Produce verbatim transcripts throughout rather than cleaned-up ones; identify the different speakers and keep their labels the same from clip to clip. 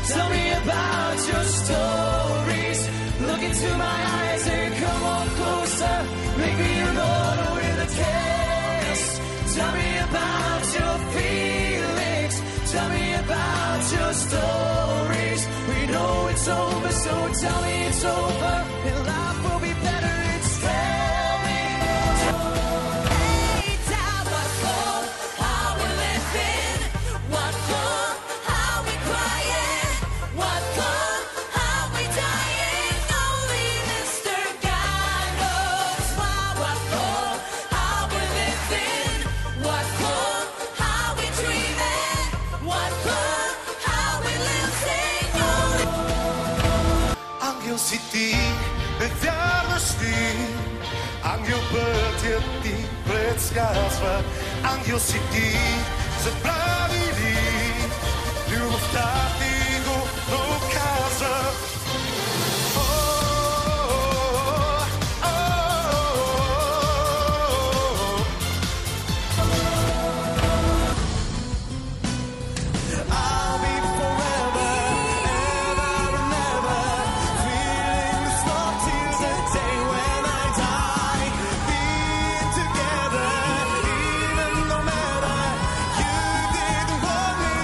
Speaker 1: Tell me about your stories. Look into my eyes and come on closer. Make me your mortal with a kiss. Tell me about your feelings. Tell me about your stories. We know it's over, so tell me it's over, and life will be better. It's tell me.
Speaker 2: Hey, tell what for, how we living, what for, how we crying, what for, how we dying. Only Mister God knows why. What for, how we living, what for, how we dreaming, what for, how we losing. Only
Speaker 3: Ангел си ти, вярваш ли? Ангел пътят ти предсказва. Ангел си ти, забрави ли? Любовта ти го доказва. О, о, о,
Speaker 1: I'll be forever, ever and ever, feeling the small tears the day when I die. Being together, even no matter you didn't want me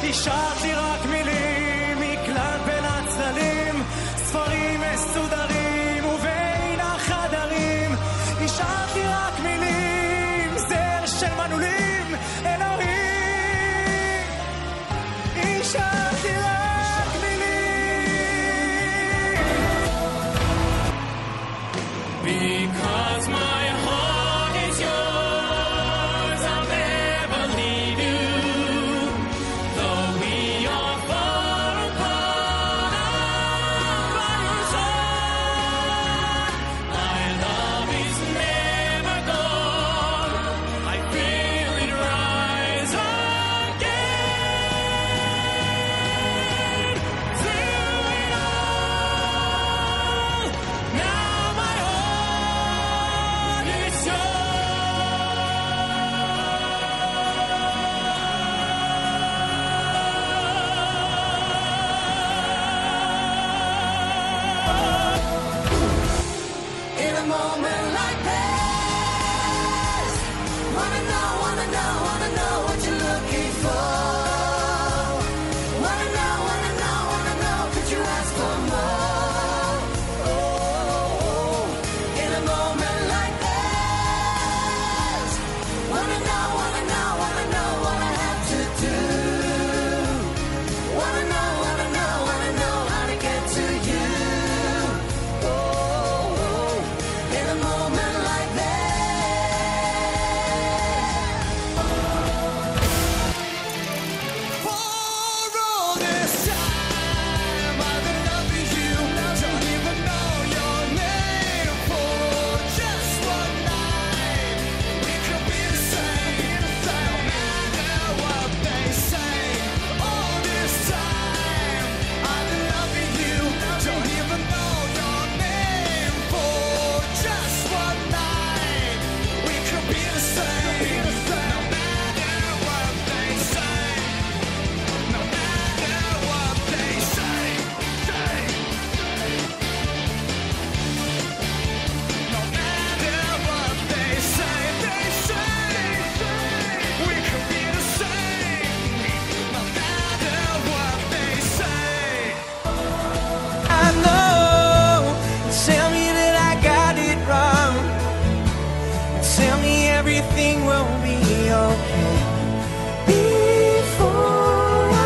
Speaker 1: השארתי רק מילים, מקלט בין הצללים, ספרים מסודרים ובין החדרים. השארתי רק מילים, זר של מנעולים, אלוהים. השארתי רק מילים. Because my heart is yours, I'll never leave you. Though we are far apart, I'm by your side. My love is never gone. I feel it rise again. Through it all, now my heart is
Speaker 2: In a moment like this, wanna know, wanna know, wanna know what you're looking for. Wanna know, wanna know, wanna know, could you ask for more? Oh, in a moment like this, wanna know, wanna know, wanna know what I have to do. Wanna know, wanna know, wanna know how to get to you. Oh, in a moment like
Speaker 1: For all this time I've been loving you, don't even know your name. For just one night we could be the same, no matter what they say. All this time I've been loving you, don't even know your name. For just one night we could be the same, no matter what they say. No matter what they say, say. No matter what they say, they say, we could be the same. No matter what they say. I know, tell me that I got it wrong. Tell me everything will be okay. Before I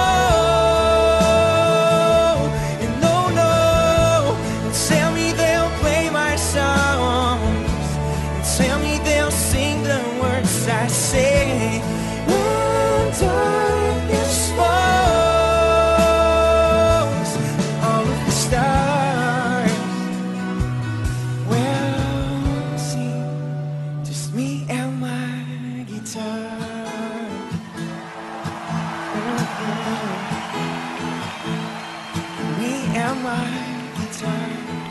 Speaker 1: fall, and no, no, tell me they'll play my songs, and tell me they'll sing the words I say. When darkness falls, all of the stars will see just me and my guitar. Me and my guitar.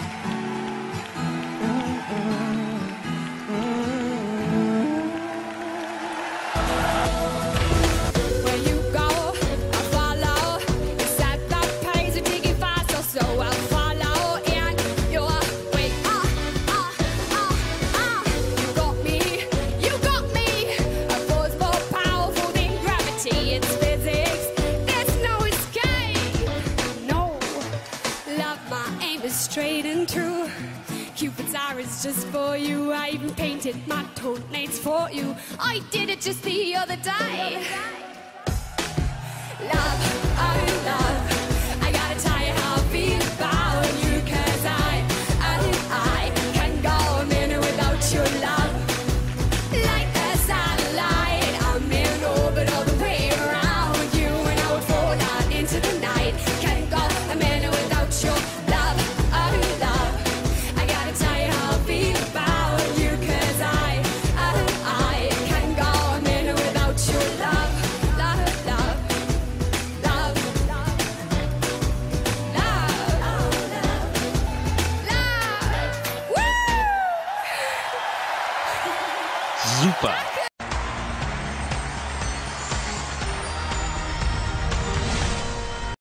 Speaker 2: Where you go, I follow. It's at that pace, you take it fast or slow. I'll follow in your way. Ah, ah, ah, ah. You got me, you got me. A force more powerful than gravity. It's physics, there's no escape. No, love, my aim is straight and true. Cupid's arrow is just for you. I even painted my toenails for you. I did it just the other day. Love,